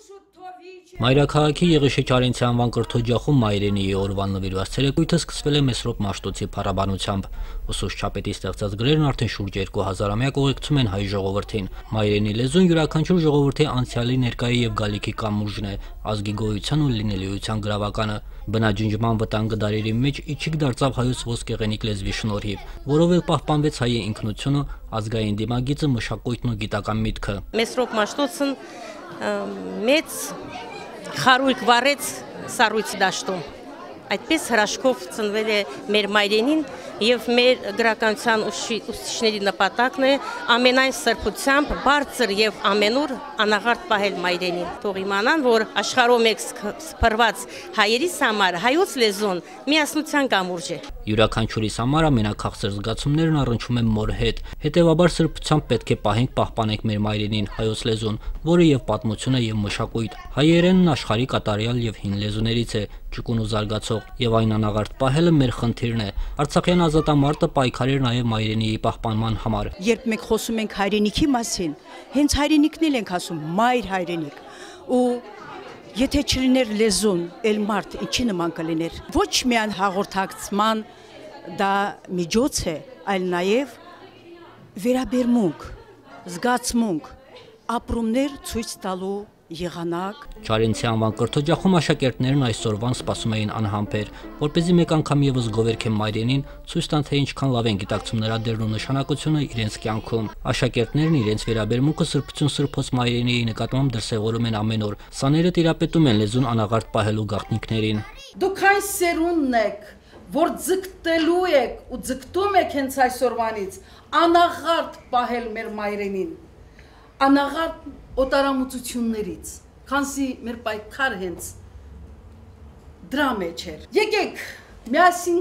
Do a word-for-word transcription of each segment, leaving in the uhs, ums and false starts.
Մայրաքաղաքի Եղիշե Չարենցի անվան կրթօջախում Մայրենիի օրվան նվիրված ցերեկույթը սկսվել է Մեսրոպ Մաշտոցի փառաբանությամբ։ Ուսուցչապետի ստեղծած գրերն արդեն շուրջ երկու հազարամյակ ուղեկցում են հայ ժողովրդին։ Մայրենի լեզուն յուրաքանչյուր ժողովրդի անցյալի, ներկայի եւ գալիքի կամուրջն է, ազգի գոյության ու լինելիության գրավականը։ Բնաջնջման վտանգը դարերի մեջ իջիկ դարձավ հայոց ոսկեղենիկ լեզվի շնորհիվ, որով էլ պահպանվեց հայի ինքնությունը, ազգային դիմագիծը, մշակույթն ու գիտական միտքը։ Մեսրոպ Մաշտոցն մեծ խարույկ վառեց Սառույցի դաշտում։ Այդպես հրաշքով ծնվել է մեր մայրենին եւ մեր գրականության ուսուցիչների նպատակն է ամենայն սրբությամբ բարձր եւ ամենուր անաղարտ պահել մայրենին։ Թող իմանան, որ աշխարհում մեկ սփռված հայերիս համար հայոց լեզուն միասնության կամուրջ է։ Յուրաքանչյուրիս համար ամենաքաղցր զգացումներն առնչում են մոր հետ։ Հետևաբար սրբությամբ պետք է պահենք, պահպանենք մեր մայրենին, հայոց լեզուն, որը եւ պատմություն է եւ մշակույթ։ Հայերենն աշխարհի կատարյալ եւ հին լեզուներից է, ճկուն ու զարգացող, եւ այն անաղարտ պահելը մեր խնդիրն է։ Արցախյան ազատամարտը պայքարեր նաեւ մայրենիի պահպանման համար։ Երբ մենք խոսում ենք հայրենիքի մասին, հենց հայրենիքն էլ ենք ասում, մայր հայրենիք։ Ու եթե չլիներ լեզուն, էլ մարդ ինչի նման կլիներ։ Ոչ միայն հաղորդակցման դա միջոց է, այլ նաեւ վերաբերմունք, զգացմունք, ապրումներ ցույց տալու եղանակ։ Չարենցի անվան կրթօջախում աշակերտներն այսօրվան սպասում էին անհամբեր, որպեսզի մեկ անգամ եւս գովերքեն մայրենին, ցույց տան, թե ինչքան լավ են գիտակցում նրա դերն ու նշանակությունը իրենց կյանքում։ Աշակերտներն իրենց վերաբերմունքը սրբություն սրբոց մայրենիի նկատմամբ դրսևորում են ամեն օր։ Սաները տիրապետում են լեզուն անաղարտ պահելու գաղտնիքներին։ Դուք այն սերունդն եք, որ ձգտելու եք ու ձգտում եք հենց այսօրվանից անաղարտ պահել մեր մայրենին, անաղարտ օտարամուծություններից, քանզի մեր պայքարը հենց դրա մեջ էր։ Եկեք միասին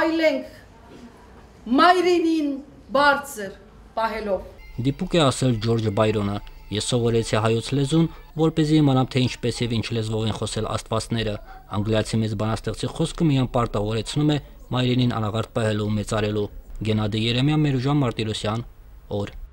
քայլենք մայրենին բարձր պահելով։ Դիպուկ է ասել Ջորջը Բայրոնը։ Ես սովորեցի հայոց լեզուն, որպեսզի իմանամ, թե ինչպես եւ ինչ լեզվով են խոսել աստվածները։ Անգլիացի մեծ բանաստեղծի խոսքը միայն պարտավորեցնում է մայրենին անաղարտ պահելու ու մեծարելու։ Գենադի Երեմյան, Մերուժան Մարտիրոսյան, օր։